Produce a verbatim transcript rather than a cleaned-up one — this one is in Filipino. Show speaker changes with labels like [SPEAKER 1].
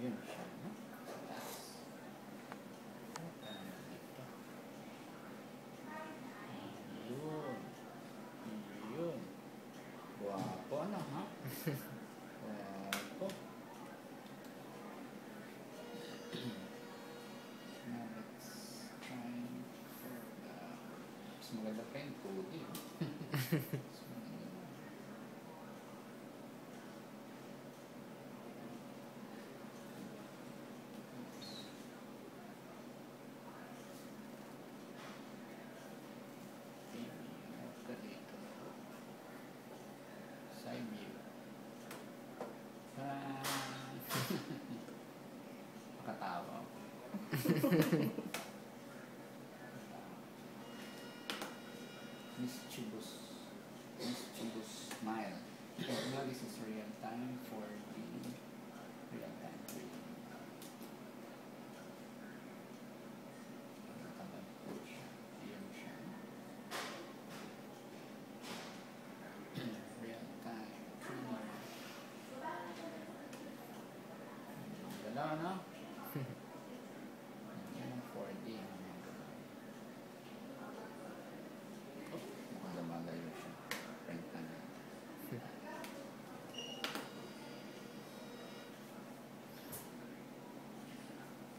[SPEAKER 1] Yun siya, no? Sa taas. Yun. Yun. Guwapo, ano, ha? Guwapo. Now, let's try for the... Mas maganda pa yung puti. Side view. Ah. Nakatawa. Mischievous. Mischievous smile. Well, this is real time for the real time reading. Yun siya. Real time reading. Wala na.